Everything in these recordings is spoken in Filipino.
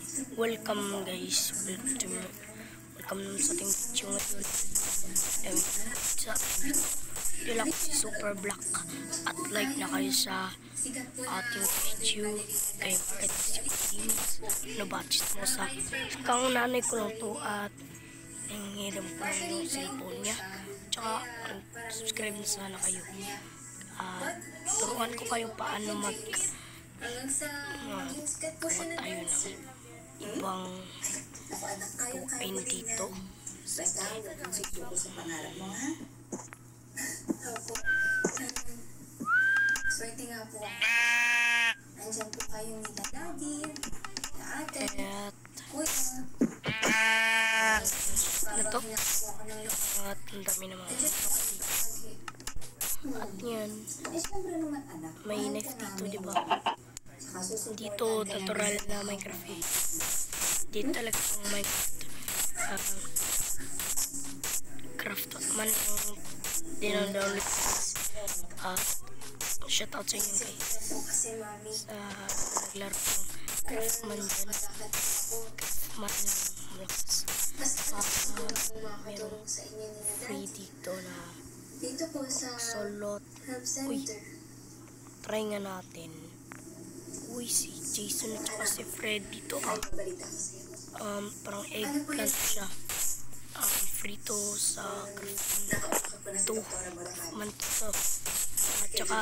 Welcome guys, welcome sa ating video ngayon. Sa video lang si Super Black at like na kayo sa ating video kay Market Games. Nabatchit mo sa kang nanay ko lang to at nangihiram ko yung cellphone niya. Tsaka subscribe na sana kayo. Turuan ko kayo paano gawa tayo ng ibang tukain dito. Swerte nga po. Andyan po kayong nila daddy, na ate, kuya. Ano to? At ang dami naman. At yan, may knife dito, diba? Dito, tutorial na Minecraft eh. Dito talaga yung Minecraft. Craftsman yung dinodownload. Shoutout sa inyo guys. Sa naglaro ng craftsman dyan. Craftsman lang malakas. Merong free dito na solot. Uy, try nga natin. Uy, si Jason at saka si Freddy dito. Parang eggplant siya. Frito sa craftsman 2. Manto. At saka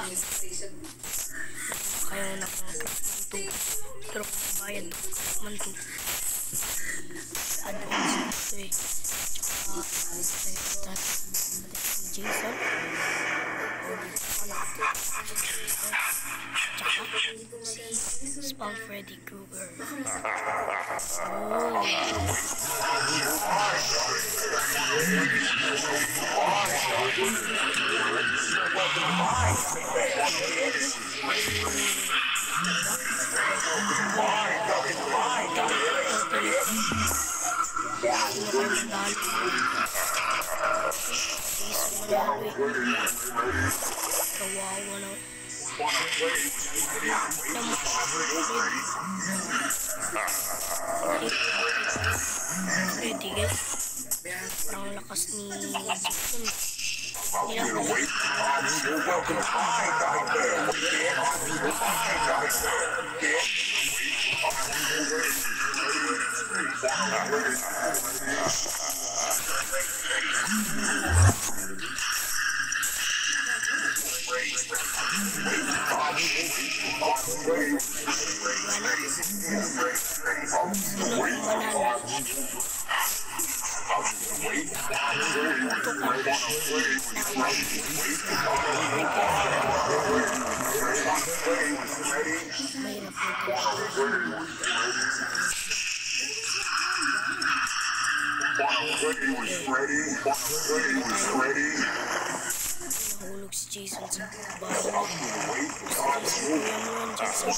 kaya na ng craftsman 2. Pero kung bayad craftsman 2. Advance ito eh. Tsaka si Jason. Spawn Freddy Krueger. Kawawa na. Freddy guys. Parang lakas ni Jason. Nahulog si Jason sa bahay. Si Jason naman dyan sa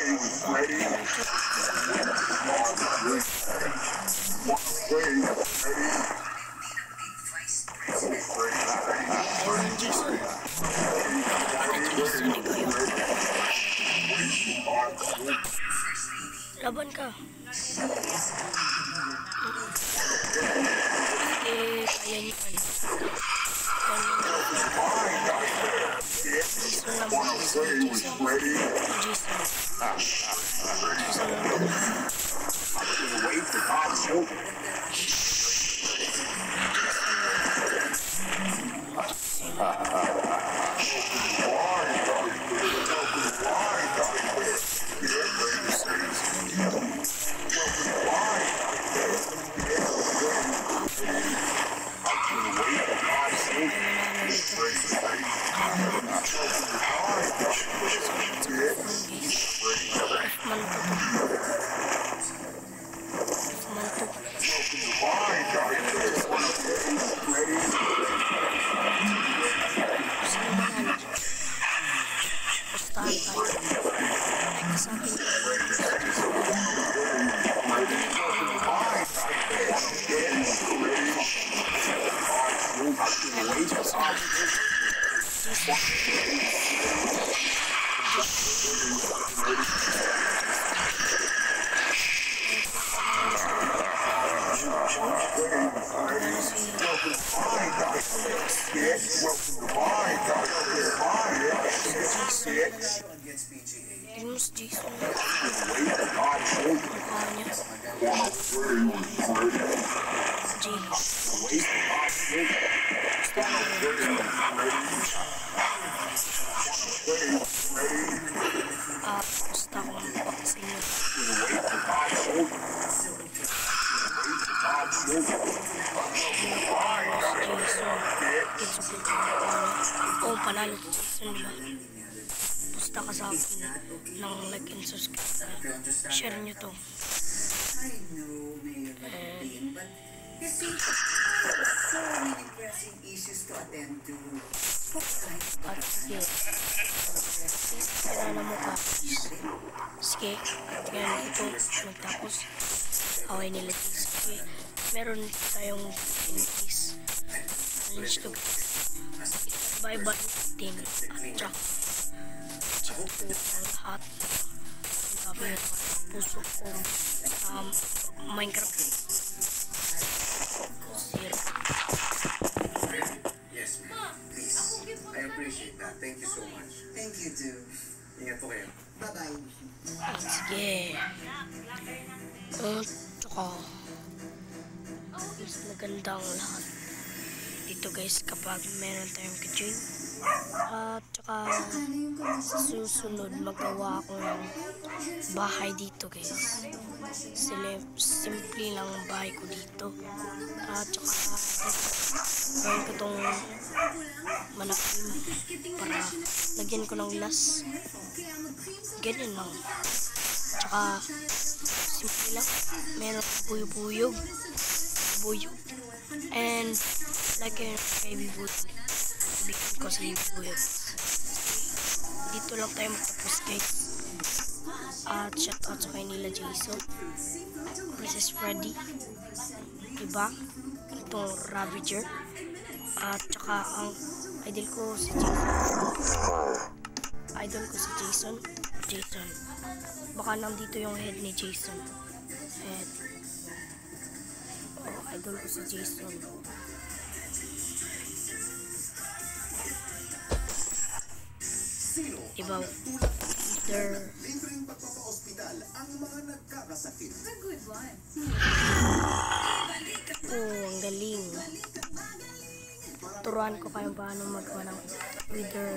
laban ka. Kaya niyo kan. Jason naman. mukha niya. G. Basta akong magpaksin niya. Oh, panalo si Jason, diba? Basta ka sa akin ng like and subscribe. Share nyo to. I know, Mayor Martin, but you see, so many pressing issues to attend to. At sige. Kailangan mo ka. Sige. At ngayon ito, magtapos. Away nila. Sige. Meron tayong case. Challenge to bye-bye din. At saka chip ko ang lahat. Ang sabi ng puso ko sa Minecraft. Zero. Yes, ma'am. Please. I appreciate that. Thank you so much. Thank you too. Ingat po kayo. Bye-bye. Sige. Tsaka mas maganda ang lahat dito guys kapag meron tayong ka-join. At tsaka susunod magawa ako ng bahay dito guys. Simple lang ang bahay ko dito. At tsaka gawin ko tong malaking para lagyan ko ng glass. Ganyan lang. Tsaka simple lang. Meron buyog. And like a baby buyog. Bigyan ko sa buyog. Dito lang tayo magtapos guys. At shout out sa kay nila Jason. This is Freddy. Diba? Itong Ravager. At saka ang idol ko si Jason. Baka nandito yung head ni Jason. Head. Oh, idol ko si Jason. Diba? There. Libreng pagpapaospital ang mga nagkakasakit. Oh, ang galing. Turuan ko kayo paano magawa ng Wither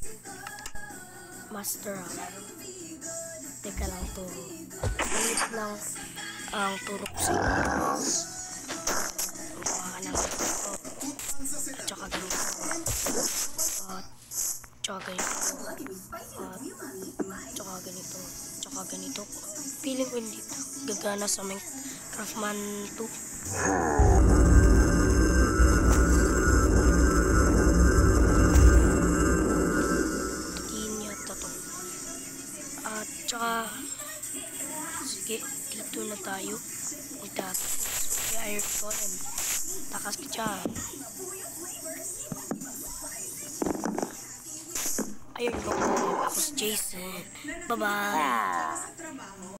Master. Teka lang to. Bilis lang ang turok sa lang ito. At saka ganito. At tsaka ganito. Feeling ko hindi gagana sa may craftsman 2. At tsaka sige, dito na tayo. Magtatapos. Kaya iron golem. Takas ka dyan. Iron golem. Ako si Jason. Bye-bye.